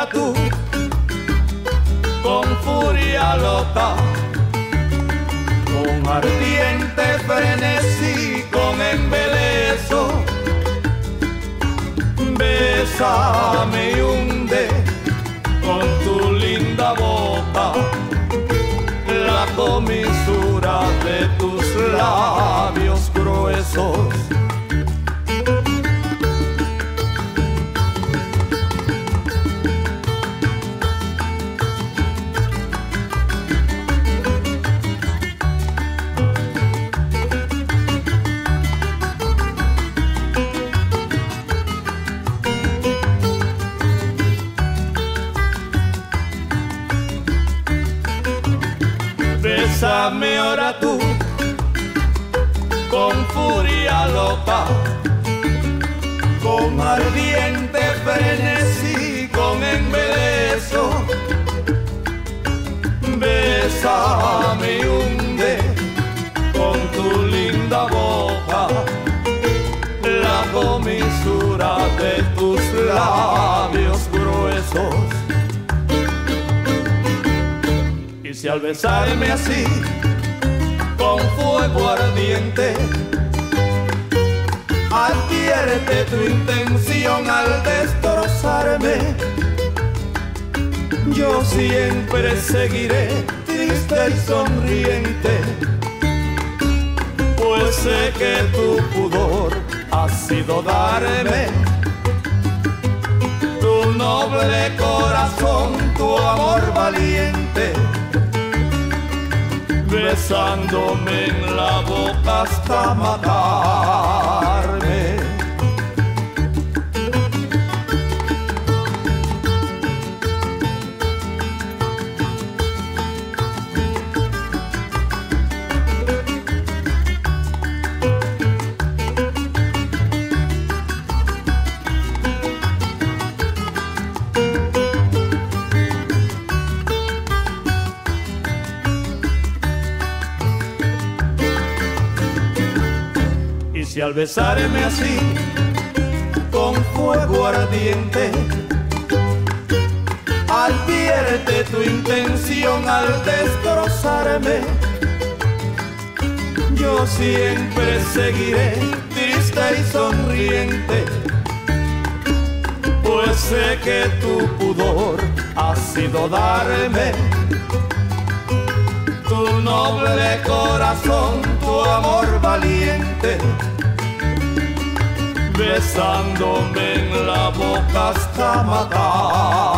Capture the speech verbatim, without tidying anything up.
ahora tú, con furia loca, con ardiente frenesí, con embeleso, bésame y hunde con tu linda boca la comisura de tus labios gruesos. Bésame ahora tú, con furia loca, con ardiente frenesí, con embeleso, bésame y hunde con tu linda boca la comisura de tus labios gruesos. Y si al besarme así, con fuego ardiente, advierte tu intención al destrozarme, yo siempre seguiré triste y sonriente, pues sé que tu pudor ha sido darme tu noble corazón, tu amor valiente, besándome en la boca hasta matarme. Si al besarme así, con fuego ardiente, advierte tu intención al destrozarme, yo siempre seguiré triste y sonriente, pues sé que tu pudor ha sido darme tu noble corazón, tu amor valiente, besándome en la boca hasta matar.